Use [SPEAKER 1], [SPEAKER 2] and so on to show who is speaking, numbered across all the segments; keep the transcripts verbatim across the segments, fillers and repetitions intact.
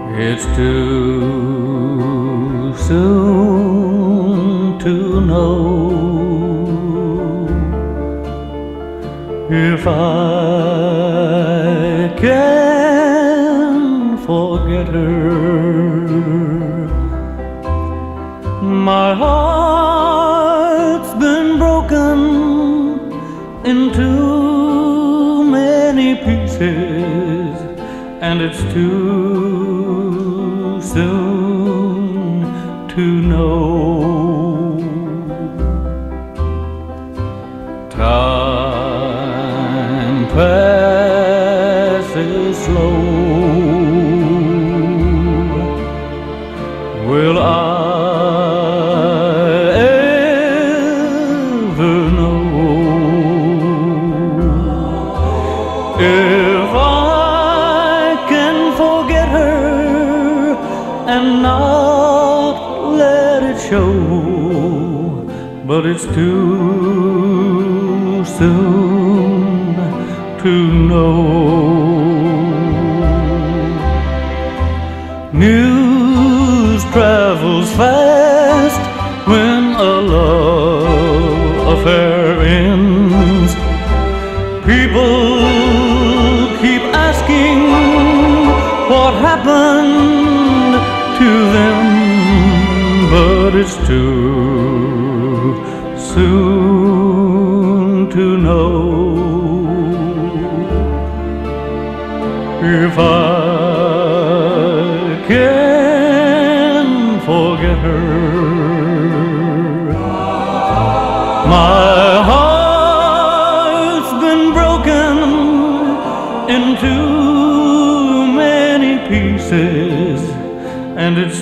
[SPEAKER 1] It's too soon to know if I can forget her. My heart's been broken into many pieces, and it's too soon to know. Time passes slow. Will I ever know if I can forget her and not let it show? But it's too soon to know. News travels fast when a love affair ends. People keep asking what happened to them, but it's too soon to know if I can forget her. My heart's been broken into many pieces, and it's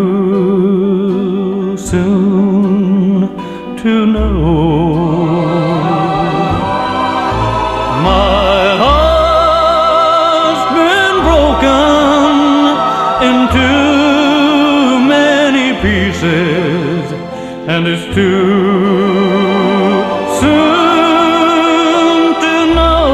[SPEAKER 1] too soon to know. My heart's been broken into many pieces, and it's too soon to know.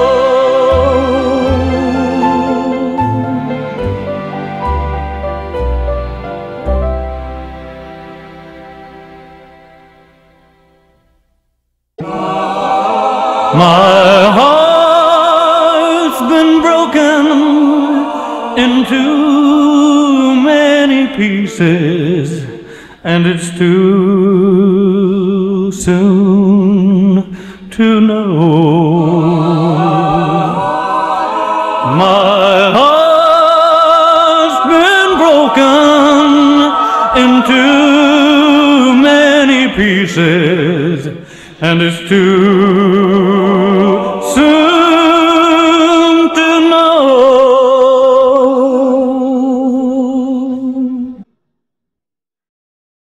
[SPEAKER 1] My heart's been broken into many pieces, and it's too soon to know. My heart's been broken into many pieces, and it's too